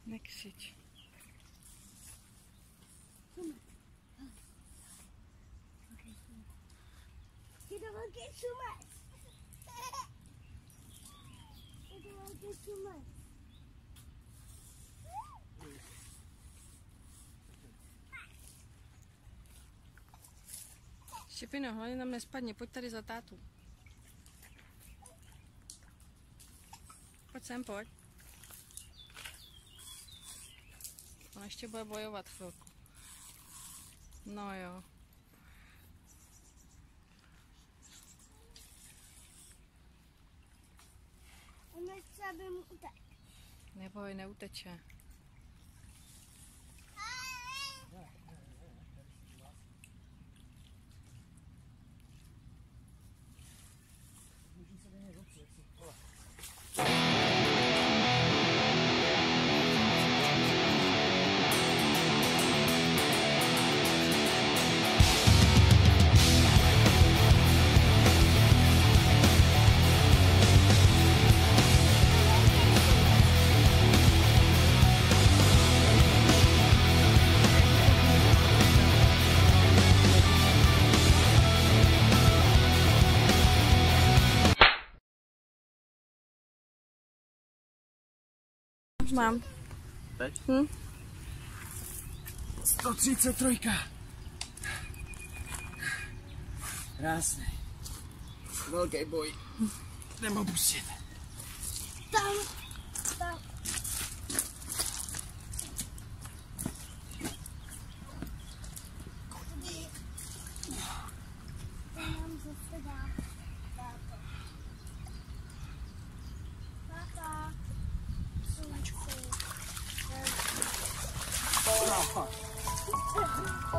Nekřič. Je to velký šumec. Je to velký šumec. Štěpino, hlavně nám nespadni, pojď tady za tátu. Pojď sem, pojď. On ještě bude bojovat chvilku. No jo. On nechce, aby mu utekl. Neboj, neuteče. Mám. Teď? 133. Krásný. Velký boj. Jdem opustit. Tam. Nám zase dá. Tata. Oh.